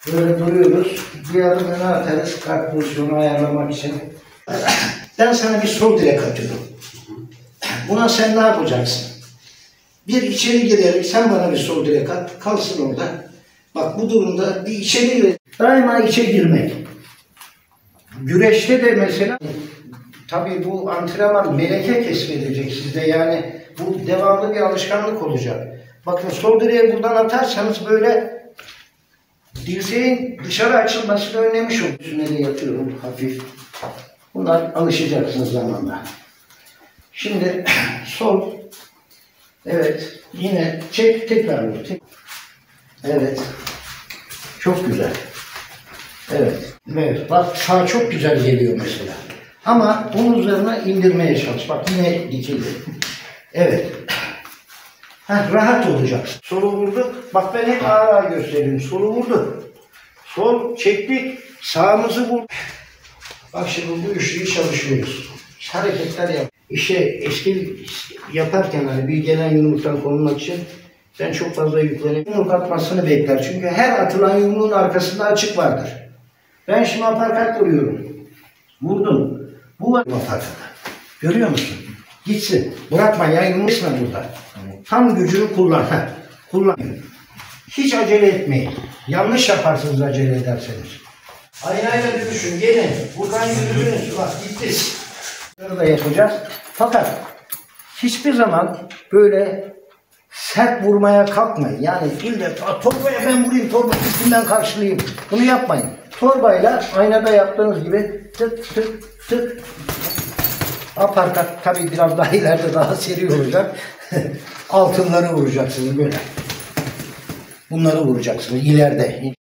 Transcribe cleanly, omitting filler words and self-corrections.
Böyle duruyoruz. Bir adım öne atarız kalp pozisyonu ayarlamak için. Ben sana bir sol direk atıyorum. Buna sen ne yapacaksın? Bir içeri girerek sen bana bir sol direk at. Kalsın orada. Bak bu durumda bir içeri gir. Daima içe girmek. Güreşte de mesela tabii bu antrenman meleke kesmedecek sizde. Yani bu devamlı bir alışkanlık olacak. Bakın sol direği buradan atarsanız böyle dirseğin dışarı açılmasını önlemiş olur. Üstüne de yatıyorum hafif. Bunlar alışacaksınız zamanla. Şimdi sol. Evet. Yine çek, tekrar vur. Evet. Çok güzel. Evet. Evet. Bak sağ çok güzel geliyor mesela. Ama bunun üzerine indirmeye çalış. Bak yine dikildi. Evet. Heh, rahat olacaksın. Solu vurduk. Bak ben hep ağır ağır gösteriyorum. Solu vurduk. Sol çektik. Sağımızı vurduk. Bak şimdi bu üçlüyü çalışıyoruz. Hareketler yap. İşte eski yaparken hani bir genel yumruktan konulmak için ben çok fazla yüklenip yumruk atmasını bekler. Çünkü her atılan yumruğun arkasında açık vardır. Ben şimdi aparkat vuruyorum. Vurdum. Bu var aparkat. Görüyor musun? Gitsin. Bırakma ya yumrukla burada. Tam gücünü kullan. Kullan. Hiç acele etmeyin. Yanlış yaparsınız acele ederseniz. Aynayla dönüşün. Gelin. Buradan yürüdünüz. Bak gitti. Bunları da yapacağız. Fakat hiçbir zaman böyle sert vurmaya kalkmayın. Yani ille torbaya ben vurayım, torba üstünden karşılayayım. Bunu yapmayın. Torbayla aynada yaptığınız gibi tık tık tık. Aparkat tabii biraz daha ileride daha seri olacak. Altınları vuracaksınız böyle. Bunları vuracaksınız ileride.